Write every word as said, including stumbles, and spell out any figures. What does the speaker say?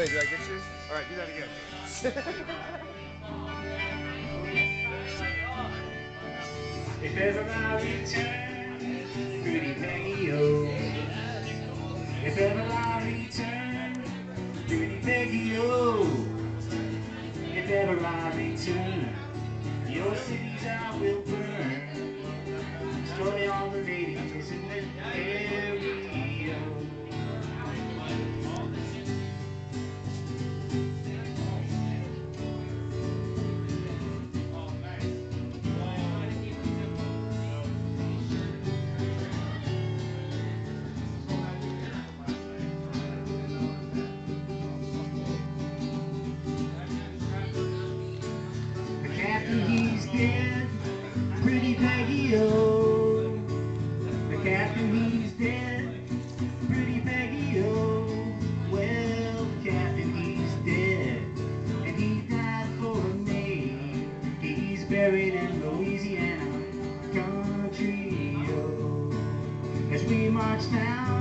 Wait, did I get you? All right, do that again. If ever I return, pretty Peggy, oh. If ever I return, pretty Peggy, oh. If ever I return, your cities I will burn. Destroy all the ladies in the area. The captain, he's dead, pretty Peggy, oh. The captain, he's dead, pretty Peggy, oh. Well, the captain, he's dead, and he died for a name. He's buried in Louisiana country, oh. As we march down